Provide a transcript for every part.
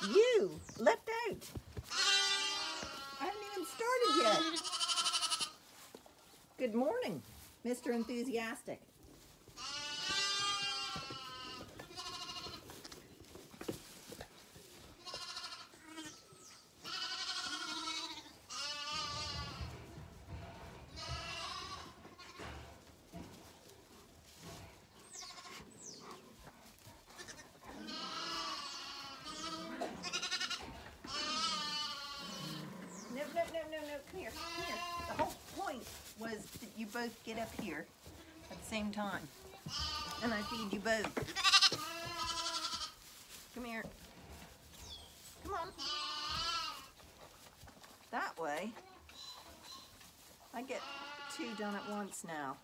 You left out. I haven't even started yet. Good morning, Mr. Enthusiastic. No, come here, come here. The whole point was that you both get up here at the same time. And I feed you both. Come here. Come on. That way, I get two done at once now.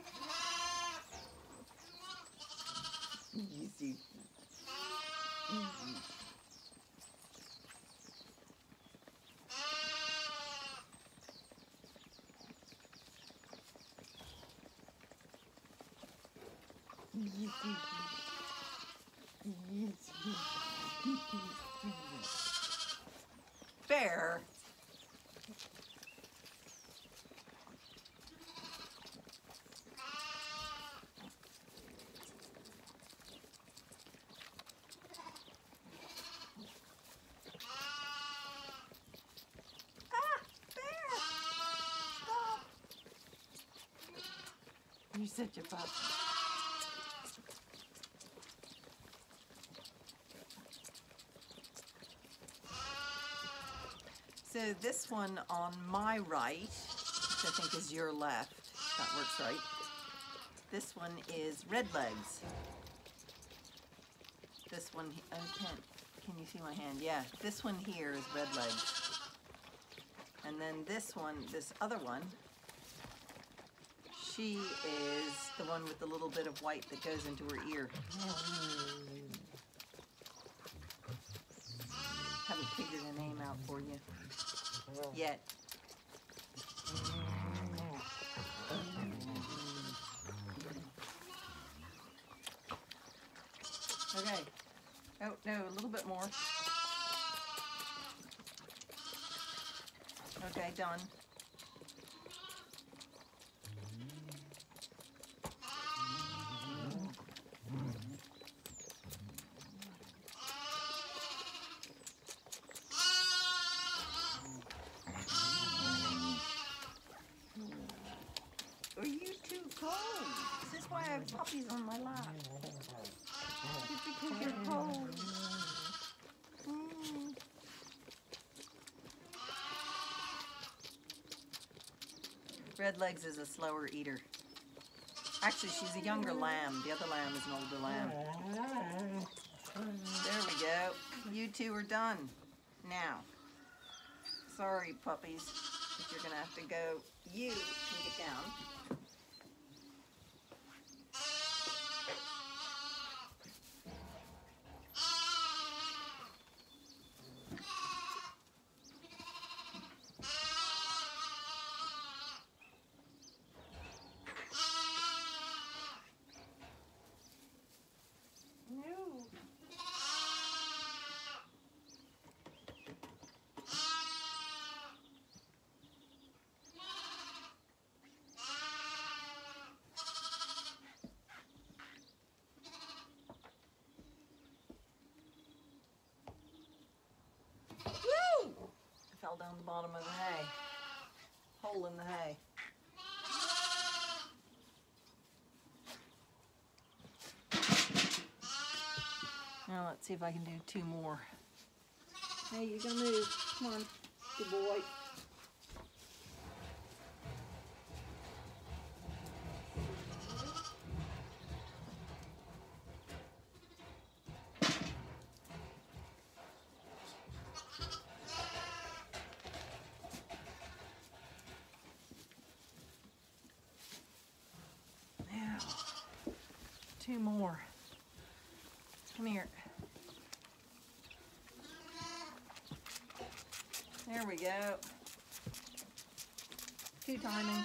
Easy. Bear. You're such a pup. So this one on my right, which I think is your left, that works right. This one is red legs. This one, can you see my hand? Yeah, this one here is red legs. And then this one, this other one, she is the one with the little bit of white that goes into her ear. Haven't figured a name out for you yet. Okay. Oh, no, a little bit more. Okay, done. Are you too cold? This is why I have puppies on my lap. It's because you're cold. Redlegs is a slower eater. Actually, she's a younger lamb. The other lamb is an older lamb. There we go. You two are done. Now, sorry puppies, but you're gonna have to go. You can get down. Fell down the bottom of the hay. Hole in the hay. Now let's see if I can do two more. Hey, you're gonna move. Come on, good boy. Two more. Come here. There we go. Two timing.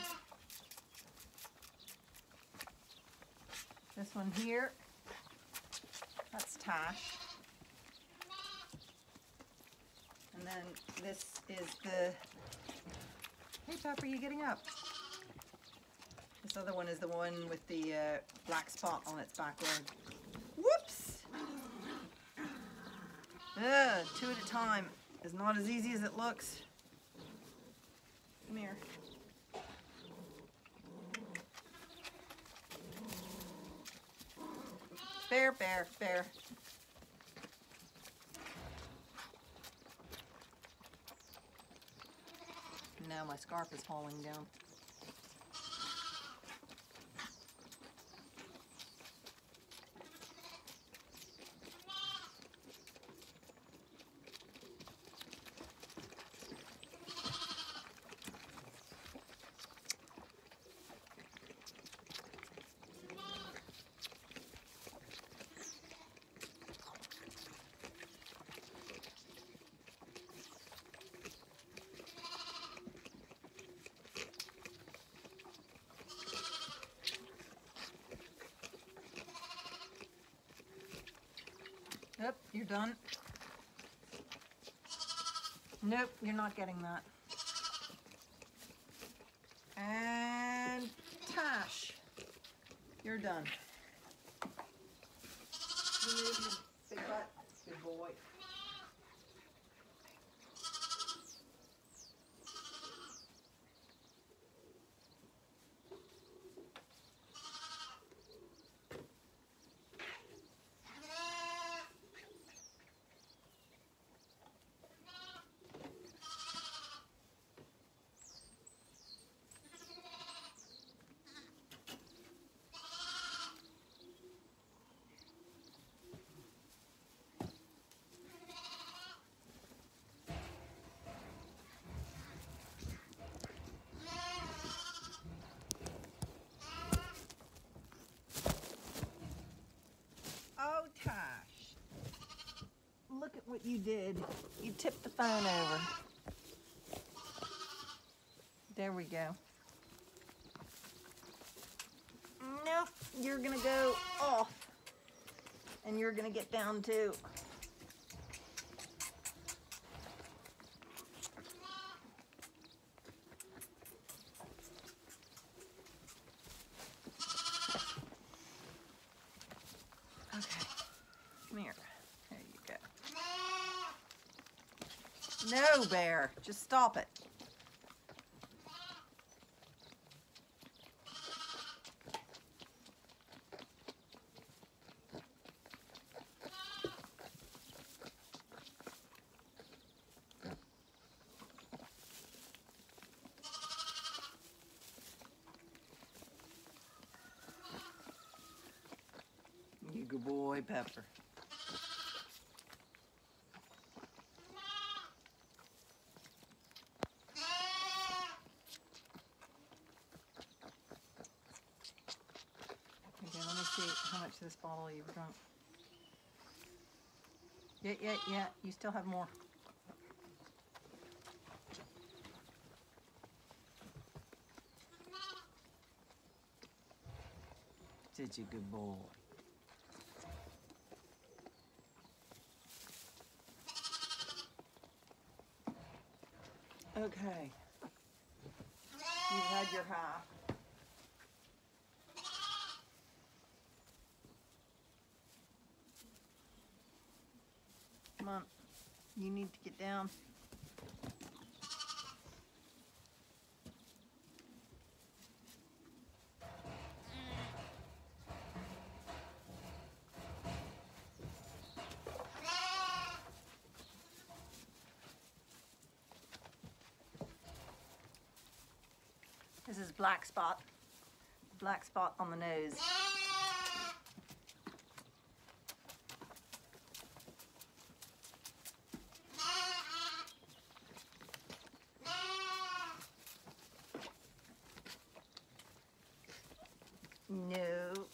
This one here. That's Tash. then this is the, hey Pepper, you getting up? This other one is the one with the black spot on its back leg. Whoops! Two at a time is not as easy as it looks. Come here. Bear, bear, bear. Now my scarf is falling down. Yep, you're done. Nope, you're not getting that. And Tash, you're done. You move your big butt. Good boy. Oh, Tash, look at what you did. You tipped the phone over. There we go. Nope, you're gonna go off. And you're gonna get down too. Okay, come here. There you go. No, Bear, just stop it. You good boy, Pepper. Okay, let me see how much of this bottle you've drunk. Yeah, you still have more. Such a good boy. Okay. You've had your half. Come on. You need to get down. This is black spot on the nose. No.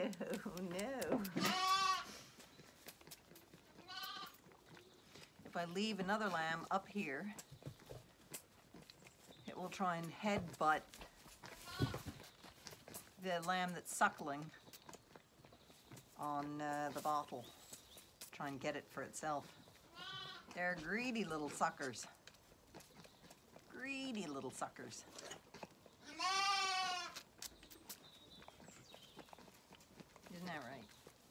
If I leave another lamb up here, it will try and headbutt the lamb that's suckling on the bottle. Try and get it for itself. They're greedy little suckers. Greedy little suckers. Isn't that right?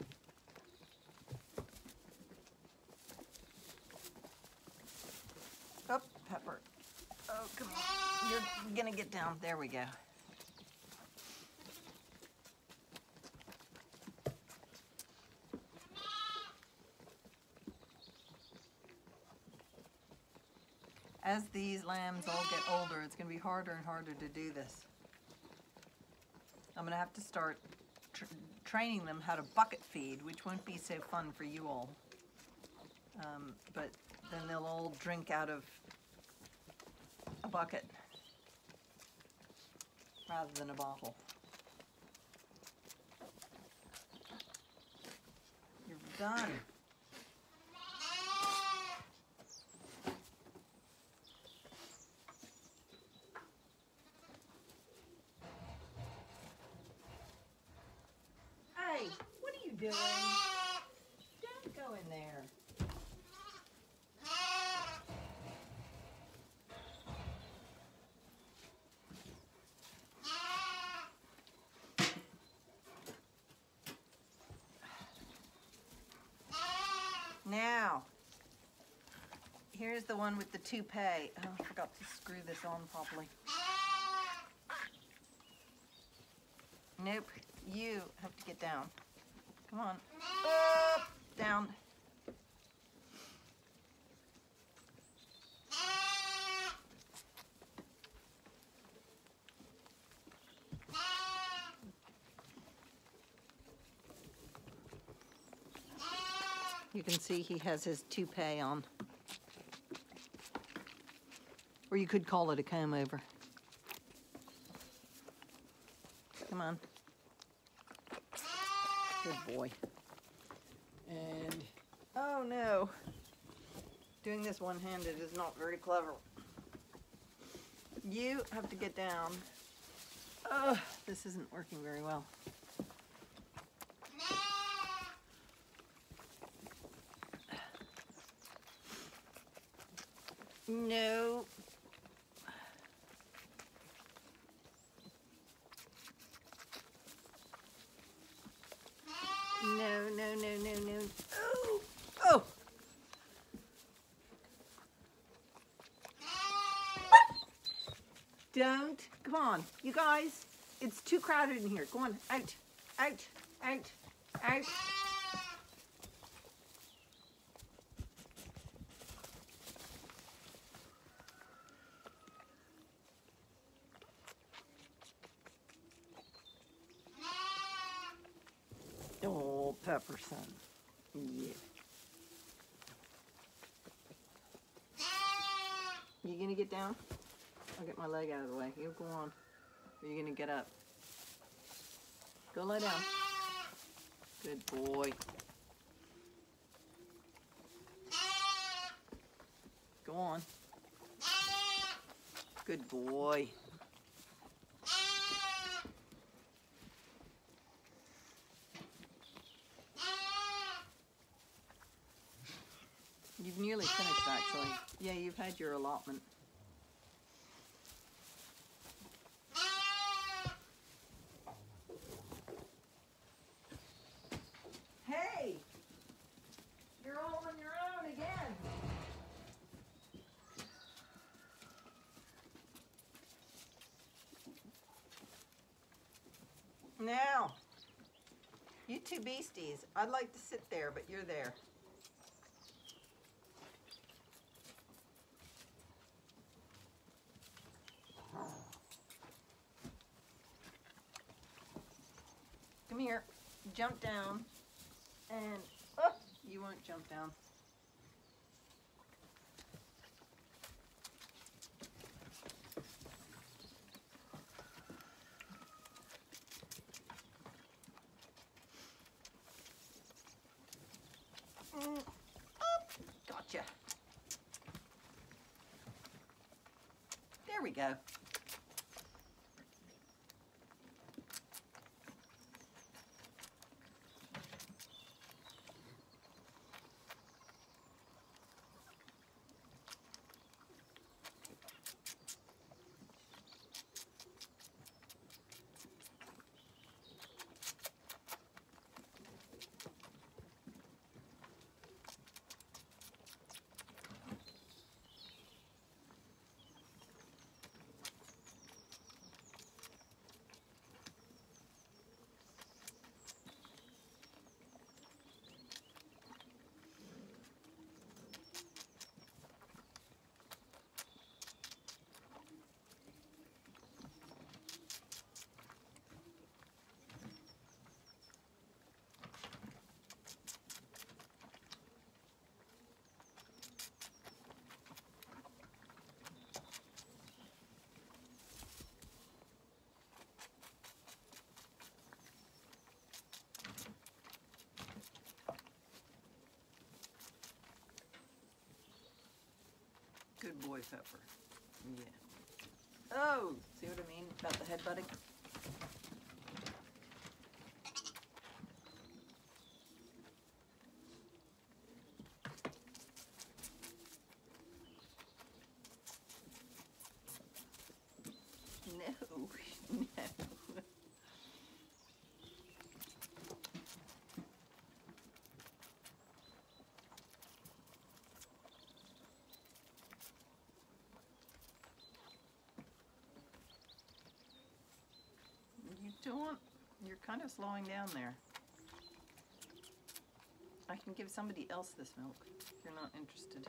Oh, Pepper. Oh, come on. You're gonna get down. There we go. As these lambs all get older, it's going to be harder and harder to do this. I'm going to have to start training them how to bucket feed, which won't be so fun for you all. But then they'll all drink out of a bucket rather than a bottle. You're done. Hey, what are you doing? Don't go in there. Now, here's the one with the toupee. Oh, I forgot to screw this on properly. Nope, you have to get down. Come on. Up, down. You can see he has his toupee on. Or you could call it a comb over. Come on. Good boy. And, oh no. Doing this one-handed is not very clever. You have to get down. Ugh, this isn't working very well. No. No, no, no, no, no. Oh! Oh! Don't. Come on. You guys, it's too crowded in here. Go on. Out. Out. Out. Out. Oh, Pepperson. Yeah. You gonna get down? I'll get my leg out of the way. You go on. Or you gonna get up? Go lie down. Good boy. Go on. Good boy. You've nearly finished, actually. Yeah, you've had your allotment. Hey! You're all on your own again. Now, you two beasties, I'd like to sit there, but you're there. Come here, jump down, and oh, you won't jump down. Gotcha. There we go. boy pepper. Yeah. Oh, see what I mean about the headbutting? No, no. You don't, you're kind of slowing down there. I can give somebody else this milk if you're not interested.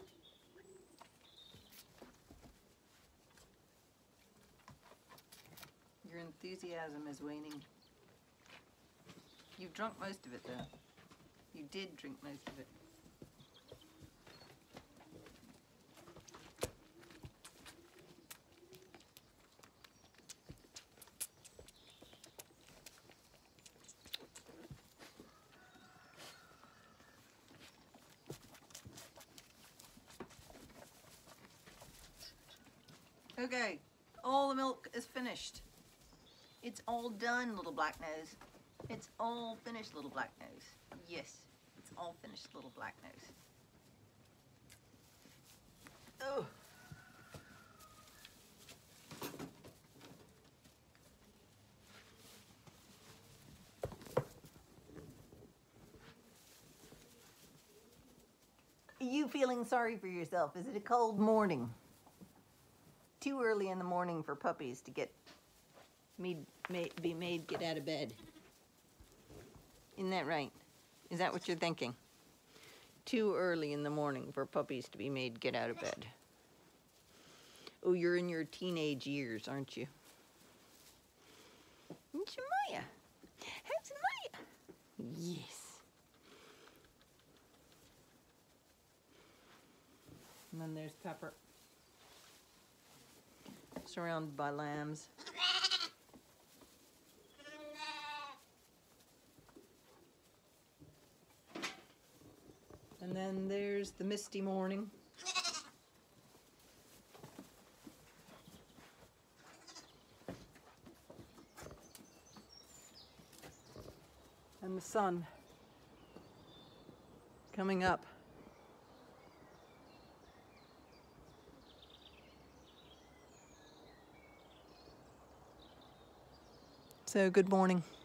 Your enthusiasm is waning. You've drunk most of it though. You did drink most of it. Okay, all the milk is finished. It's all done, little black nose. It's all finished, little black nose. Yes, it's all finished, little black nose. Oh. Are you feeling sorry for yourself? Is it a cold morning? Too early in the morning for puppies to get be made get out of bed. Isn't that right? Is that what you're thinking? Too early in the morning for puppies to be made get out of bed. Oh, you're in your teenage years, aren't you? How's Maya? How's Maya? Yes. And then there's Pepper. Surrounded by lambs. And then there's the misty morning. And the sun coming up. So good morning.